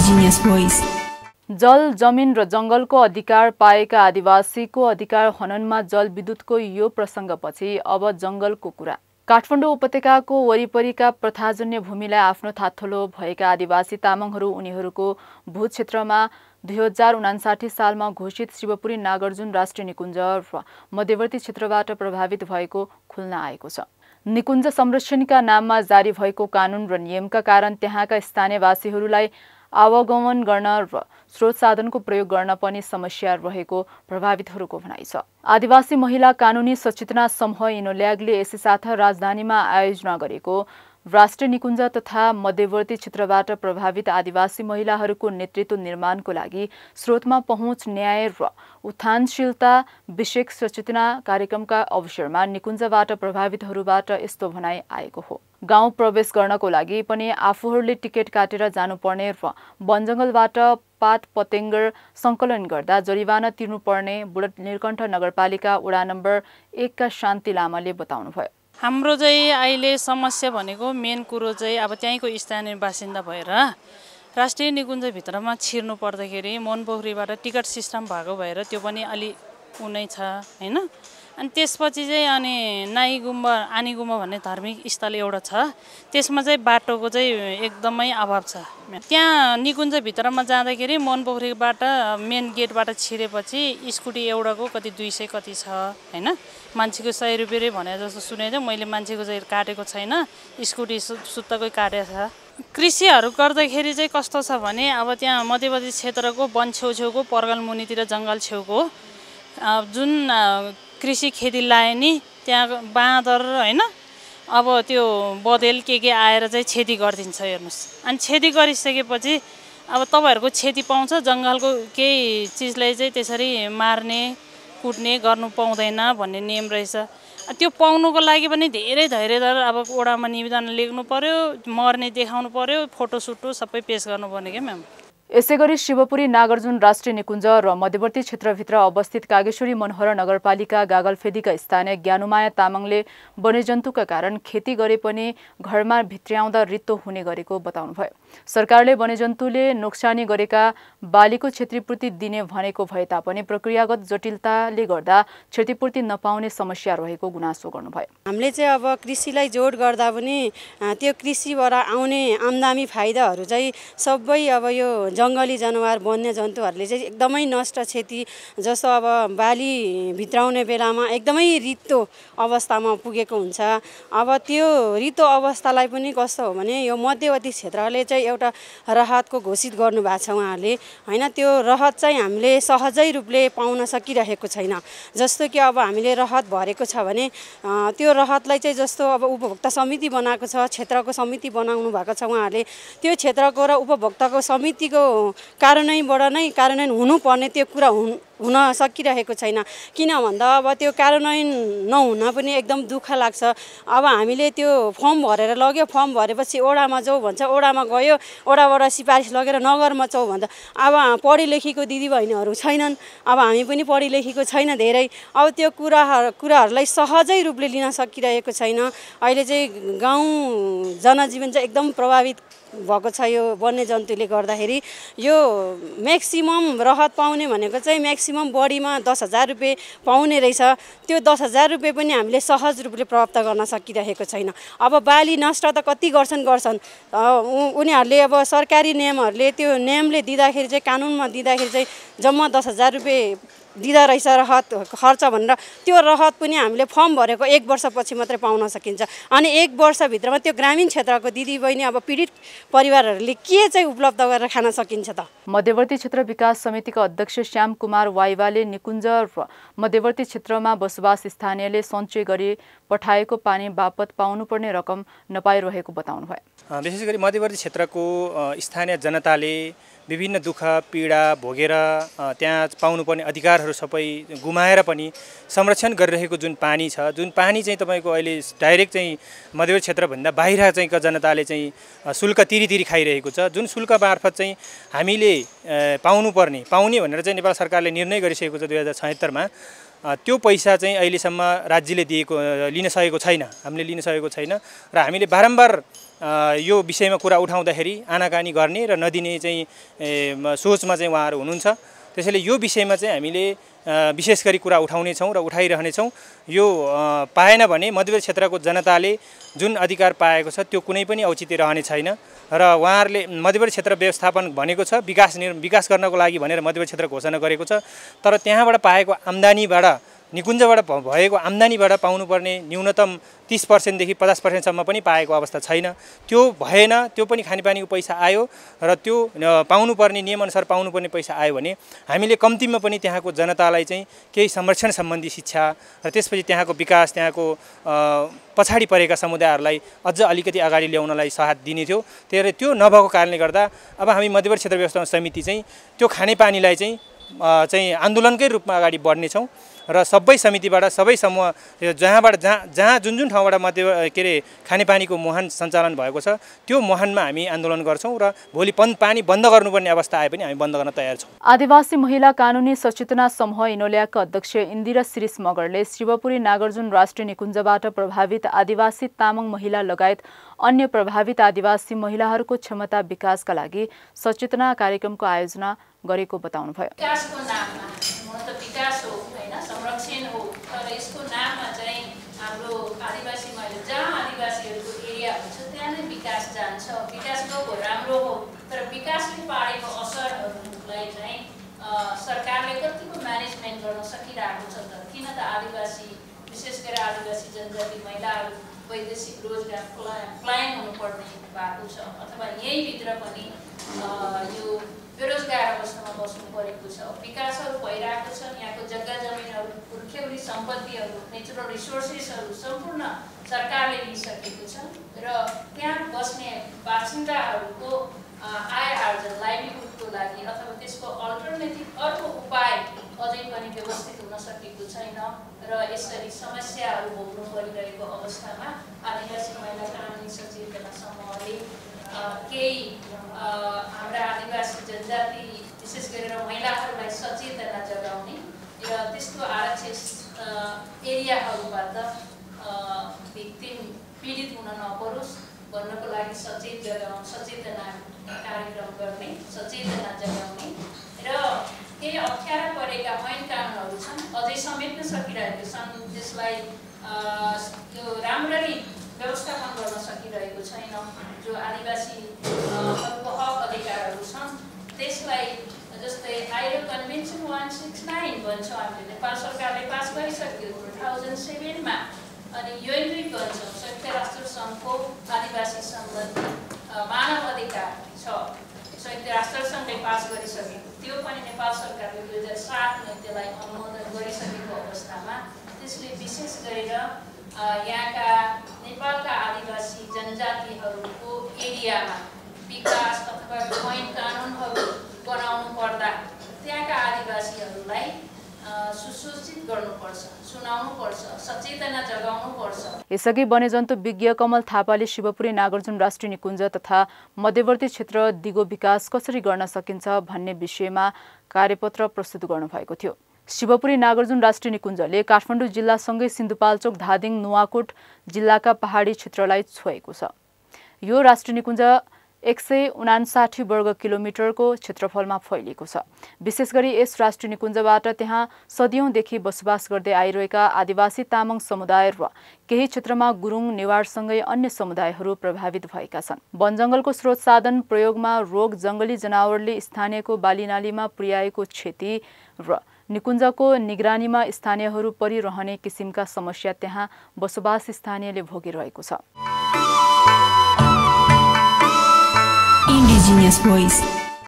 Indigenous Voice. जल, जमिन र जंगलको अधिकार पाएका आदिवासीको अधिकार हननमा जलविद्युतको यो प्रसङ्गपछि अब जंगलको कुरा। काठमाडौँ उपत्यकाको वरिपरिका प्रथाजन्य भूमिलाई आफ्नो थाथलो भएका आदिवासी तामाङहरू उनीहरूको भू क्षेत्रमा 2059 सालमा घोषित शिवपुरी नागार्जुन राष्ट्रिय निकुञ्ज र मध्यवर्ती क्षेत्रबाट प्रभावित भएको खुल्न आएको छ। निकुञ्ज संरक्षणका नाममा जारी भएको कानुन र नियमका कारण त्यहाँका स्थानीयवासीहरूलाई आवागमन गर्न र स्रोत साधनको प्रयोग गर्न पनि समस्या रहेको प्रभावितहरूको भनाइ छ। आदिवासी महिला कानुनी सचेतना समूह इनोल्यागले यसैसाथ राजधानीमा आयोजना गरेको राष्ट्रिय निकुञ्ज तथा मध्यवर्ती क्षेत्रबाट प्रभावित आदिवासी महिलाहरूको नेतृत्व निर्माणको लागि स्रोतमा पहुँच, न्याय र उत्थानशीलता विषयक सचेतना कार्यक्रमका अवसरमा निकुञ्जबाट प्रभावितहरूबाट यस्तो भनाइ आएको हो। गाउँ प्रवेश गर्नको लागि पनि आफूहरूले टिकट काटेर जानुपर्ने र वनजङ्गलबाट पात पतेङ्गर सङ्कलन गर्दा जरिवाना तिर्नुपर्ने बुढत नीलकण्ठ नगरपालिका वडा नम्बर 1 का शान्ति लामाले बताउनुभयो। हाम्रो चाहिँ अहिले समस्या भनेको मेन कुरो चाहिँ अब त्यहीँको स्थानीय बासिन्दा भएर राष्ट्रिय निकुञ्जभित्रमा छिर्नु पर्दाखेरि मनपोखरीबाट टिकट सिस्टम भएको भएर त्यो पनि अलि उनै छ हैन। अनि त्यसपछि चाहिँ अनि नाई गुम्बा आनी गुम्बा भन्ने धार्मिक स्थल एउटा छ, त्यसमा चाहिँ बाटोको चाहिँ एकदमै अभाव छ। त्यहाँ निकुञ्जभित्रमा जाँदाखेरि मनपोखरीबाट मेन गेटबाट छिरेपछि स्कुटी एउटाको कति 200 कति छ हैन। मान्छेको 100 रुपियाँ भने जस्तो सुनेको, मैले मान्छेको चाहिँ काटेको छैन, स्कुटी सुत्ताकै काटेको छ। कृषिहरू गर्दाखेरि चाहिँ कस्तो छ भने अब त्यहाँ मध्यवर्ती क्षेत्रको वन छेउछेउको पर्गल मुनितिर जङ्गल छेउको जुन कृषि खेती लाए नि त्यहाँ बाँदर हैन, अब त्यो बदेल के आएर चाहिँ क्षति गरिदिन्छ हेर्नुस्। अनि क्षति गरिसकेपछि अब तपाईहरुको क्षति पाउँछ, जङ्गलको केही चिजलाई चाहिँ त्यसरी मार्ने कुट्ने गर्नु पाउँदैन भन्ने नियम रहेछ। त्यो पाउनुको लागि पनि धेरै धैर्यधर अब वडामा निवेदन लेख्नु पर्यो, मर्ने देखाउनु पर्यो, फोटो सुटो सबै पेश गर्नुपर्ने के म्याम। यसैगरी शिवपुरी नागार्जुन राष्ट्रिय निकुञ्ज र मध्यवर्ती क्षेत्रभित्र अवस्थित कागेश्वरी मनोहर नगरपालिका गागलफेदीका स्थानीय ज्ञानुमाया तामाङले वन्यजन्तुका कारण खेती गरे पनि घरमा भित्र्याउँदा रित्तो हुने गरेको बताउनुभयो। सरकारले वन्यजन्तुले नोक्सानी गरेका बालीको क्षतिपूर्ति दिने भनेको भए तापनि प्रक्रियागत जटिलताले गर्दा क्षतिपूर्ति नपाउने समस्या रहेको गुनासो गर्नुभयो। हामीले चाहिँ अब कृषिलाई जोड गर्दा पनि त्यो कृषिबाट आउने आम्दानी फाइदाहरू चाहिँ सबै अब यो जङ्गली जनावर वन्यजन्तुहरूले चाहिँ एकदमै नष्ट क्षति, जस्तो अब बाली भित्राउने बेलामा एकदमै रित्तो अवस्थामा पुगेको हुन्छ। अब त्यो रित्तो अवस्थालाई पनि कस्तो हो भने यो मध्यवर्ती क्षेत्रले चाहिँ एउटा राहतको घोषित गर्नुभएको छ उहाँहरूले हैन। त्यो राहत चाहिँ हामीले सहजै रूपले पाउन सकिरहेको छैन। जस्तो कि अब हामीले राहत भरेको छ भने त्यो राहतलाई चाहिँ जस्तो अब उपभोक्ता समिति बनाएको छ, क्षेत्रको समिति बनाउनु भएको छ उहाँहरूले, त्यो क्षेत्रको र उपभोक्ताको समितिको कार्यान्वयनबाट नै कार्यान्वयन हुनुपर्ने त्यो कुरा हुन सकिरहेको छैन। किन भन्दा अब त्यो कार्यान्वयन नहुन पनि एकदम दुःख लाग्छ। अब हामीले त्यो फर्म भरेर लग्यो, फर्म भरेपछि ओडामा जाऊ भन्छ, ओडामा गयो, ओडाबाट सिफारिस लगेर नगरमा जाऊ भन्छ। अब पढी लेखेको दिदीबहिनीहरू छैनन्, अब हामी पनि पढी लेखेको छैन धेरै। अब त्यो कुराहरूलाई सहजै रूपले लिन सकिरहेको छैन। अहिले चाहिँ गाउँ जनजीवन चाहिँ एकदम प्रभावित भएको छ यो वन्यजन्तुले गर्दाखेरि। यो म्याक्सिमम राहत पाउने भनेको चाहिँ म्याक्सिमम बढीमा 10,000 रुपियाँ पाउने रहेछ। त्यो 10,000 रुपियाँ पनि हामीले सहज रूपले प्राप्त गर्न सकिरहेको छैन। अब बाली नष्ट त कति गर्छन् उनीहरूले अब सरकारी नियमहरूले त्यो नियमले दिँदाखेरि चाहिँ कानुनमा दिँदाखेरि चाहिँ जम्मा 10,000 रुपियाँ दिँदा रहेछ राहत खर्च भनेर। त्यो राहत पनि हामीले फर्म भरेको 1 वर्षपछि मात्रै पाउन सकिन्छ। अनि 1 वर्षभित्रमा त्यो ग्रामीण क्षेत्रको दिदीबहिनी अब पीडित परिवारहरूले के चाहिँ उपलब्ध गरेर खान सकिन्छ त? मध्यवर्ती क्षेत्र विकास समितिका अध्यक्ष श्याम कुमार वाइवाले निकुञ्ज र मध्यवर्ती क्षेत्रमा बसोबास स्थानीयले सञ्चय गरी पठाएको पानी बापत पाउनुपर्ने रकम नपाइरहेको बताउनुभयो। विशेष गरी मध्यवर्ती क्षेत्रको स्थानीय जनताले विभिन्न दुःख पीडा भोगेर त्यहाँ पाउनुपर्ने अधिकारहरू सबै गुमाएर पनि संरक्षण गरिरहेको जुन पानी छ, जुन पानी चाहिँ तपाईको अहिले डाइरेक्ट चाहिँ मध्यवर्ती क्षेत्रभन्दा बाहिर चाहिँ जनताले चाहिँ शुल्क तिरी खाइरहेको छ। जुन शुल्क मार्फत चाहिँ हामीले पाउने भनेर चाहिँ नेपाल सरकारले निर्णय गरिसकेको छ 2076 मा। त्यो पैसा चाहिँ अहिलेसम्म राज्यले लिन सकेको छैन, हामीले लिन सकेको छैन र हामीले बारम्बार यो विषयमा कुरा उठाउँदाखेरि आनाकानी गर्ने र नदिने चाहिँ सोचमा चाहिँ उहाँहरू हुनुहुन्छ। त्यसैले यो विषयमा चाहिँ हामीले विशेष गरी कुरा उठाउनेछौँ र उठाइरहनेछौँ। यो पाएन भने मध्यवर्ती क्षेत्रको जनताले जुन अधिकार पाएको छ त्यो कुनै पनि औचित्य रहने छैन र उहाँहरूले मध्यवर्ती क्षेत्र व्यवस्थापन भनेको छ विकास गर्नको लागि भनेर मध्यवर्ती क्षेत्र घोषणा गरेको छ, तर त्यहाँबाट पाएको आम्दानीबाट निकुञ्जबाट भएको आम्दानीबाट पाउनुपर्ने न्यूनतम 30% देखि 50% पनि पाएको अवस्था छैन। त्यो भएन, त्यो पनि खानेपानीको पैसा आयो र त्यो पाउनुपर्ने नियमअनुसार पाउनुपर्ने पैसा आयो भने हामीले कम्तीमा पनि त्यहाँको जनतालाई चाहिँ केही संरक्षण सम्बन्धी शिक्षा र त्यसपछि त्यहाँको विकास, त्यहाँको पछाडि परेका समुदायहरूलाई अझ अलिकति अगाडि ल्याउनलाई साथ दिने थियो। त्यही भएर त्यो नभएको कारणले गर्दा अब हामी मध्यवर्ती क्षेत्र व्यवस्थापन समिति चाहिँ त्यो खानेपानीलाई चाहिँ आन्दोलनकै रूपमा अगाडि बढ्नेछौँ र सबै समितिबाट सबै समूह जहाँ जुन ठाउँबाट खानेपानीको मुहान सञ्चालन भएको छ त्यो मुहानमा हामी आन्दोलन गर्छौँ र भोलि पानी बन्द गर्नुपर्ने अवस्था आए पनि हामी बन्द गर्न तयार छौँ। आदिवासी महिला कानुनी सचेतना समूह इनोल्याका अध्यक्ष इन्दिरा शिरीष मगरले शिवपुरी नागार्जुन राष्ट्रिय निकुञ्जबाट प्रभावित आदिवासी तामाङ महिला लगायत अन्य प्रभावित आदिवासी महिलाहरूको क्षमता विकासका लागि सचेतना कार्यक्रमको आयोजना गरेको बताउनुभयो। विकासको नाममा विकास हो हैन, संरक्षण हो, तर यसको नाममा चाहिँ हाम्रो आदिवासी महिला जहाँ आदिवासीहरूको एरिया हुन्छ त्यहाँ नै विकास जान्छ। विकास गएको राम्रो हो, तर विकासले पारेको असरहरूलाई चाहिँ सरकारले कतिको म्यानेजमेन्ट गर्न सकिरहेको छ त? किन त आदिवासी विशेष गरेर आदिवासी जनजाति महिलाहरू वैदेशिक रोजगार क्लायन्ट हुनुपर्ने भएको छ अथवा यहीँभित्र पनि यो बेरोजगार अवस्थामा बस्नु परेको छ। विकासहरू भइरहेको छ, यहाँको जग्गा जमिनहरू, पुर्ख्यौली सम्पत्तिहरू, नेचुरल रिसोर्सेसहरू सम्पूर्ण सरकारले लिइसकेको छ र त्यहाँ बस्ने बासिन्दाहरूको आय आर्जन लाइभलीहुडको लागि अथवा त्यसको अल्टरनेटिभ अर्को उपाय अझै पनि व्यवस्थित हुन सकेको छैन र यसरी समस्याहरू भोग्नु परिरहेको अवस्थामा आदिवासी महिला कानुनी सचेतना समूहले केही हाम्रा आदिवासी जनजाति विशेष गरेर महिलाहरूलाई सचेतना जगाउने र त्यस्तो आरक्षित एरियाहरूबाट पीडित हुन नपरोस् भन्नको लागि सचेतना कार्यक्रम गर्ने, सचेतना जगाउने र केही अप्ठ्यारा परेका ऐन कानुनहरू छन् अझै समेट्न सकिरहेको छन्, त्यसलाई त्यो राम्ररी व्यवस्थापन गर्न सकिरहेको छैन। जो आदिवासीहरूको हक अधिकारहरू छन् त्यसलाई जस्तै आइलो कन्भेन्सन 169 भन्छौँ हामीले, नेपाल सरकारले पास गरिसक्यो 2007 मा, अनि युएनबी भन्छौँ संयुक्त राष्ट्र सङ्घको आदिवासी सम्बन्धी मानव अधिकार छ, संयुक्त राष्ट्र सङ्घले पास गरिसकेको त्यो पनि नेपाल सरकारले 2007 मा त्यसलाई अनुमोदन गरिसकेको अवस्थामा त्यसले विशेष गरेर यहाँका नेपालका आदिवासी जनजातिहरूको एरियामा विकास अथवा ऐन कानुनहरू बनाउनु पर्दा त्यहाँका आदिवासीहरूलाई सुसूचित गर्नुपर्छ, सुनाउनुपर्छ, सचेतना जगाउनुपर्छ। यसअघि वन्यजन्तु विज्ञ कमल थापाले शिवपुरी नागार्जुन राष्ट्रिय निकुञ्ज तथा मध्यवर्ती क्षेत्र दिगो विकास कसरी गर्न सकिन्छ भन्ने विषयमा कार्यपत्र प्रस्तुत गर्नुभएको थियो। शिवपुरी नागार्जुन राष्ट्रिय निकुञ्जले काठमाडौँ जिल्लासँगै सिन्धुपाल्चोक, धादिङ, नुवाकोट जिल्लाका पहाडी क्षेत्रलाई छोएको छ। यो राष्ट्रिय निकुञ्ज 159 वर्ग किलोमिटरको क्षेत्रफलमा फैलिएको छ। विशेष गरी यस राष्ट्रिय निकुञ्जबाट त्यहाँ सदियौंदेखि बसोबास गर्दै आइरहेका आदिवासी तामाङ समुदाय र केही क्षेत्रमा गुरुङ, नेवारसँगै अन्य समुदायहरू प्रभावित भएका छन्। वनजङ्गलको स्रोत साधन प्रयोगमा रोग, जङ्गली जनावरले स्थानीयको बालीनालीमा पुर्याएको क्षति र निकुञ्जको निगरानीमा स्थानीयहरू परिरहने किसिमका समस्या त्यहाँ बसोबास स्थानीयले भोगिरहेको छ। Indigenous Voice